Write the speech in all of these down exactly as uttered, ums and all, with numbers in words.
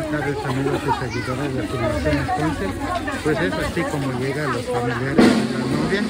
buenas tardes amigos y seguidores de Fundación Entonces, pues es así como llegan los familiares de la novia.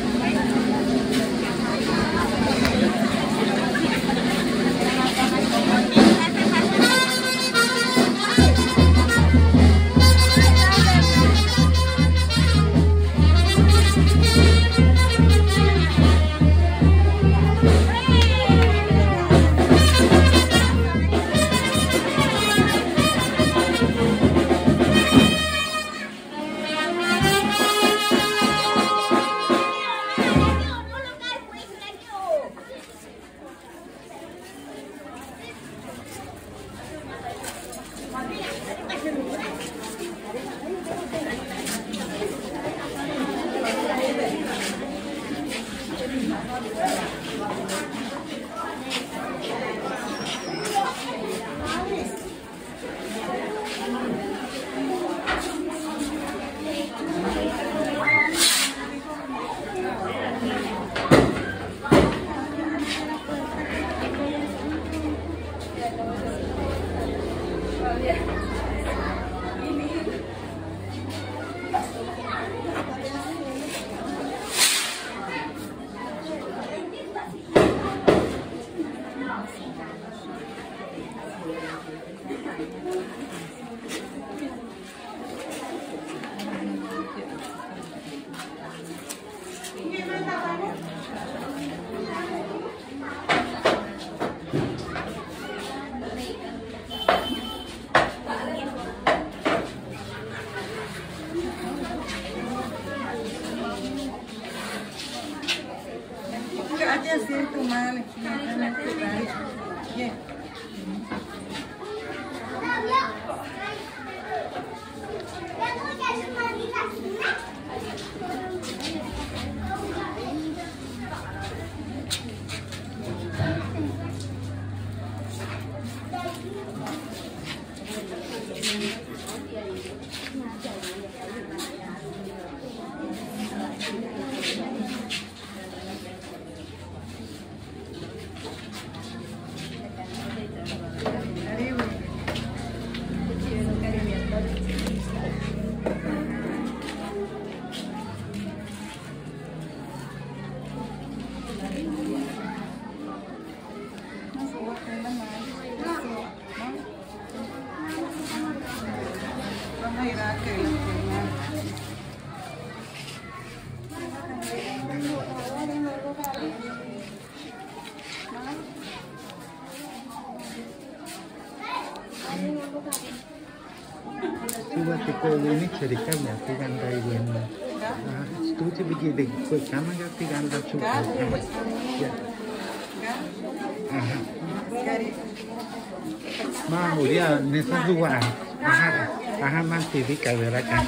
Siento mal, yeah. Tuh tipe ini ceritanya tiga dari ini. Itu sih begini deh, kue kamu ya tiga anda cukup. Ya. Mau dia nesa dua. Aha, aha nanti di kamera kan.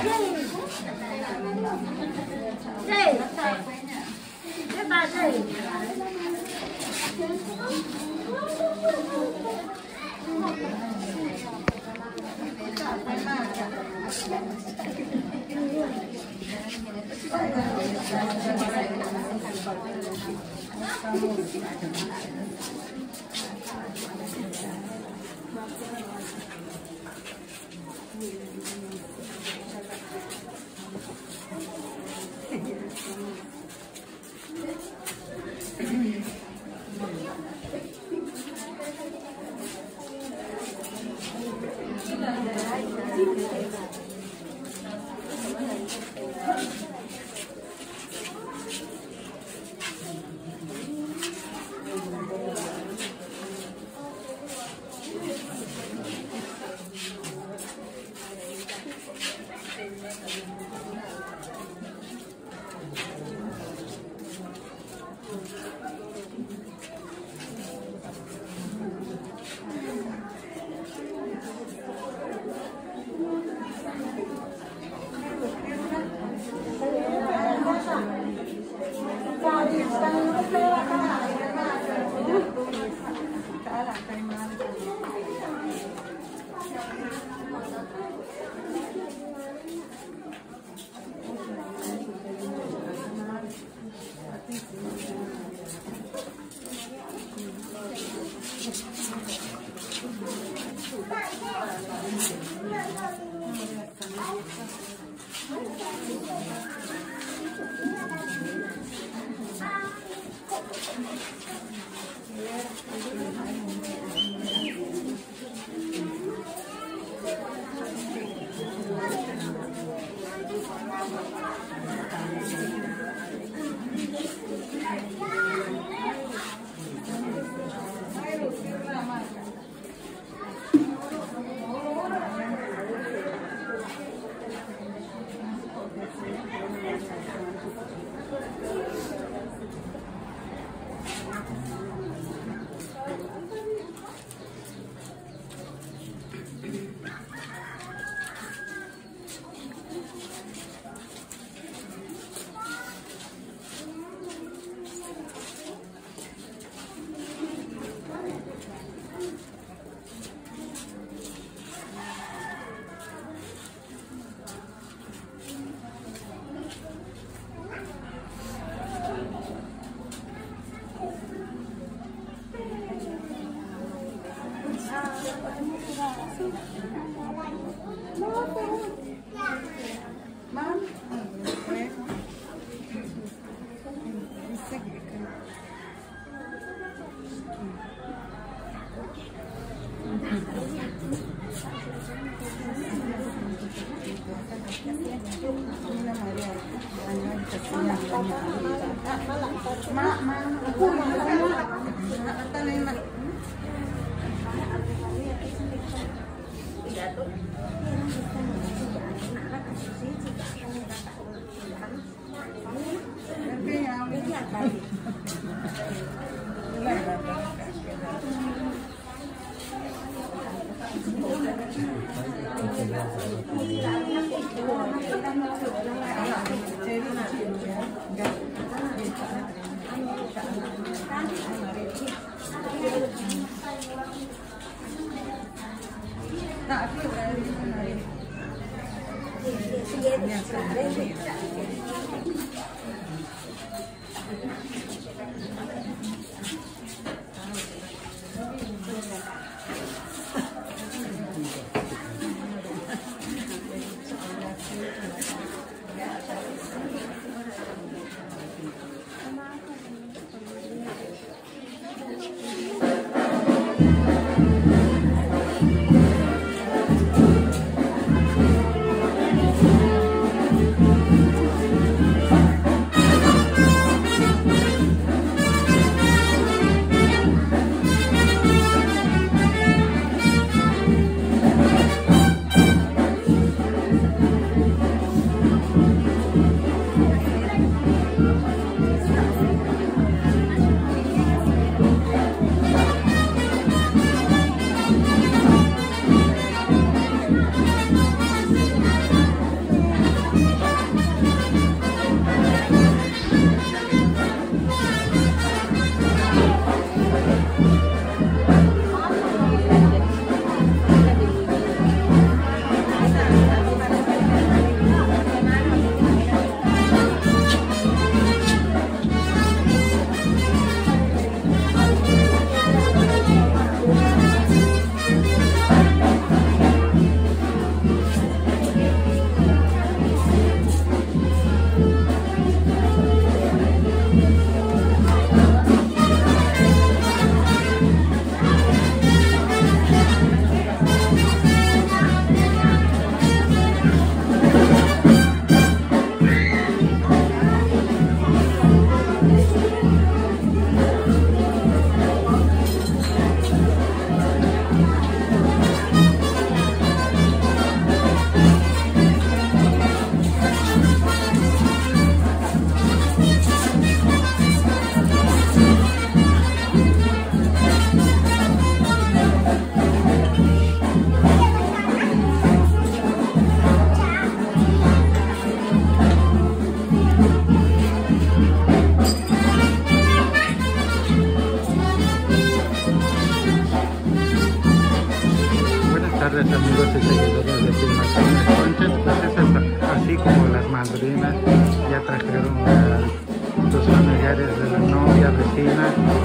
tardes, amigos y seguidores de Filmaciones Conchas. Pues es así como las madrinas ya trajeron a los familiares de la novia vecina,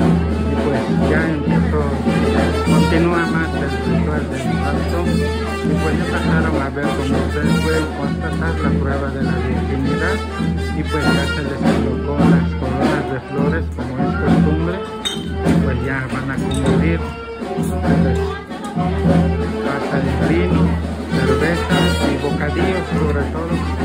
y pues ya empezó, continúa más el ritual del pacto, y pues ya pasaron a ver cómo ustedes pueden constatar la prueba de la virginidad, y pues ya se les colocó las coronas de flores como es costumbre, y pues ya van a convivir. Pasa de vino, cerveza y bocadillos sobre todo.